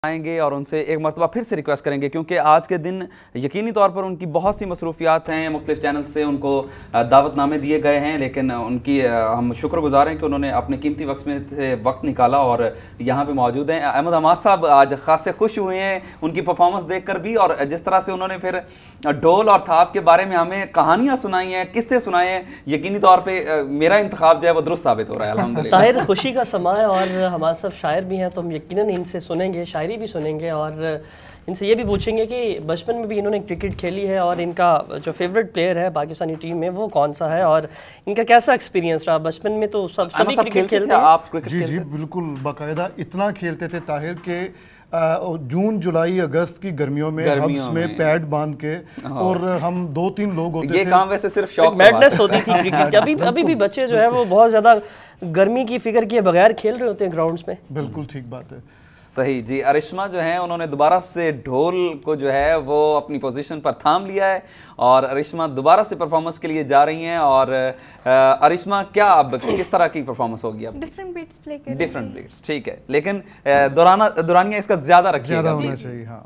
आएंगे और उनसे एक मरतबा फिर से रिक्वेस्ट करेंगे, क्योंकि आज के दिन यकीनी तौर पर उनकी बहुत सी मसरूफियात हैं। मुख्तलिफ चैनल से उनको दावतनामे दिए गए हैं, लेकिन उनकी हम शुक्रगुजार हैं कि उन्होंने अपने कीमती वक्त में से वक्त निकाला और यहाँ पे मौजूद हैं। अहमद हमाद साहब आज खासे खुश हुए हैं उनकी परफॉर्मेंस देखकर भी, और जिस तरह से उन्होंने फिर ढोल और थाप के बारे में हमें कहानियाँ सुनाई हैं, किस्से सुनाए हैं, यकीनी तौर पर मेरा इंतखाब जो है वो दुरुस्त साबित हो रहा है अल्हम्दुलिल्लाह। ताहिर खुशी का समा है और हमारे सब शायर भी हैं, तो हम यकीनन इनसे सुनेंगे, शायरी भी सुनेंगे और इनसे ये भी पूछेंगे कि बचपन में भी इन्होंने क्रिकेट खेली है और इनका जो फेवरेट प्लेयर है पाकिस्तानी टीम में वो कौन सा है और इनका कैसा एक्सपीरियंस रहा। बचपन में तो सभी क्रिकेट खेलते हैं। आप क्रिकेट जी बिल्कुल बाकायदा इतना खेलते थे ताहिर के जून जुलाई अगस्त की गर्मियों में हब्स में पैड बांध के, और हम 2-3 लोग होते थे। ये काम वैसे सिर्फ शौक मैडनेस होती थी क्रिकेट की। अभी भी बच्चे जो है वो बहुत ज़्यादा गर्मी की फिक्र किए बगैर खेल रहे होते हैं ग्राउंड्स में। बिल्कुल ठीक बात है, सही जी। अरिश्मा जो है उन्होंने दोबारा से ढोल को जो है वो अपनी पोजीशन पर थाम लिया है और अरिश्मा दोबारा से परफॉर्मेंस के लिए जा रही हैं। और अरिश्मा क्या अब किस तरह की परफॉर्मेंस होगी? अब डिफरेंट बीट्स प्ले करेंगे। डिफरेंट बीट्स, ठीक है, लेकिन दौरानिया इसका ज्यादा रखिएगा, ज्यादा होना चाहिए। हाँ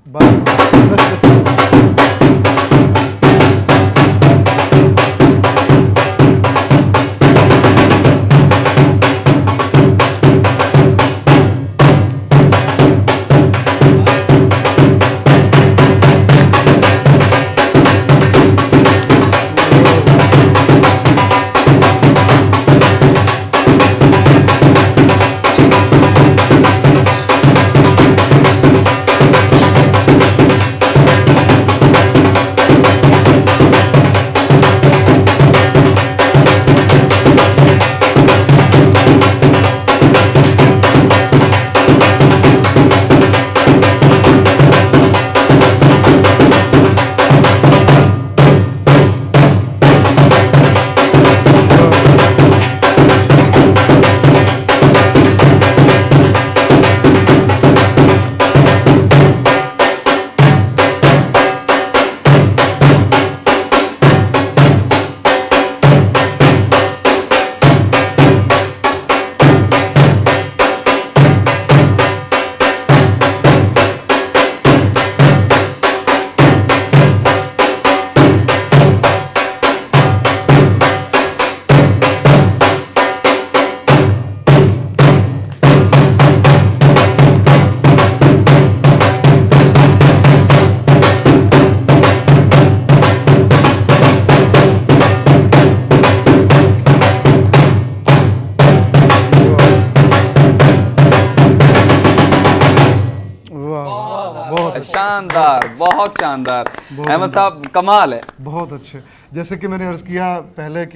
शानदार, बहुत शानदार। अहमद साहब कमाल है, बहुत अच्छे। जैसे कि मैंने अर्ज किया पहले कि